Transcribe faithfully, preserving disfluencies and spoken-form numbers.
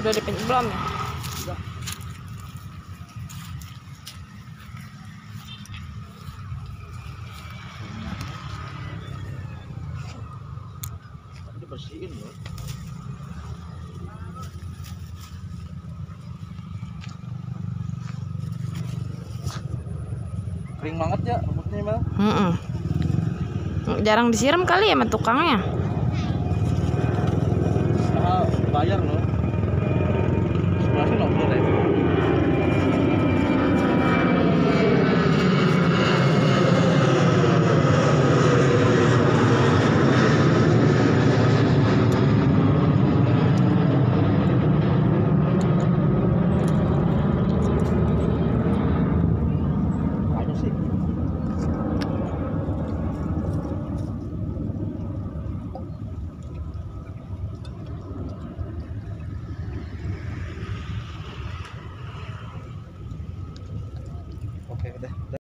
Udah dipencet belum ya? Udah. Ini bersihin loh. Kering banget ya rambutnya Mel. Mm-mm. Jarang disiram kali ya sama tukangnya. Ah, bayar loh. Sebelah sini nggak deh. Banyak sih. Oke, udah.